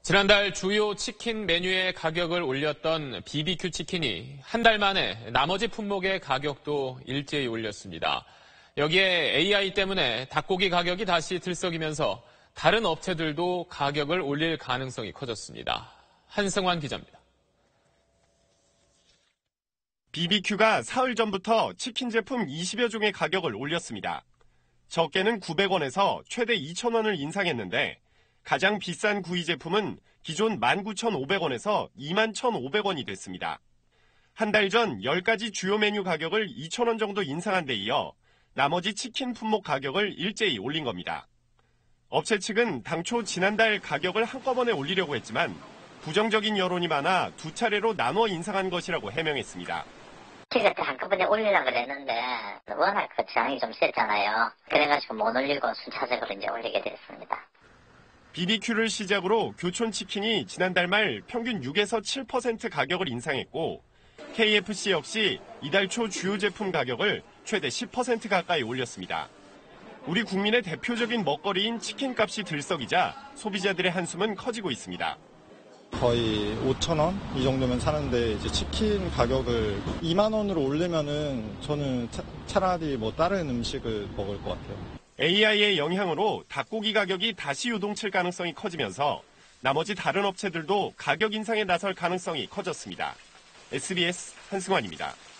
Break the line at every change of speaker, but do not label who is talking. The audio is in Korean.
지난달 주요 치킨 메뉴의 가격을 올렸던 BBQ 치킨이 한 달 만에 나머지 품목의 가격도 일제히 올렸습니다. 여기에 AI 때문에 닭고기 가격이 다시 들썩이면서 다른 업체들도 가격을 올릴 가능성이 커졌습니다. 한승환 기자입니다.
BBQ가 사흘 전부터 치킨 제품 20여 종의 가격을 올렸습니다. 적게는 900원에서 최대 2,000원을 인상했는데 가장 비싼 구이 제품은 기존 19,500원에서 21,500원이 됐습니다. 한 달 전 10가지 주요 메뉴 가격을 2,000원 정도 인상한 데 이어 나머지 치킨 품목 가격을 일제히 올린 겁니다. 업체 측은 당초 지난달 가격을 한꺼번에 올리려고 했지만 부정적인 여론이 많아 두 차례로 나눠 인상한 것이라고 해명했습니다.
그때 한꺼번에 올리려고 그랬는데 워낙 그 저항이 좀 셌잖아요. 그래가지고 못 올리고 순차적으로 이제 올리게 됐습니다.
BBQ를 시작으로 교촌치킨이 지난달 말 평균 6에서 7% 가격을 인상했고 KFC 역시 이달 초 주요 제품 가격을 최대 10% 가까이 올렸습니다. 우리 국민의 대표적인 먹거리인 치킨값이 들썩이자 소비자들의 한숨은 커지고 있습니다.
거의 5,000원 이 정도면 사는데 이제 치킨 가격을 2만 원으로 올리면은 저는 차라리 뭐 다른 음식을 먹을 것 같아요.
AI의 영향으로 닭고기 가격이 다시 요동칠 가능성이 커지면서 나머지 다른 업체들도 가격 인상에 나설 가능성이 커졌습니다. SBS 한승환입니다.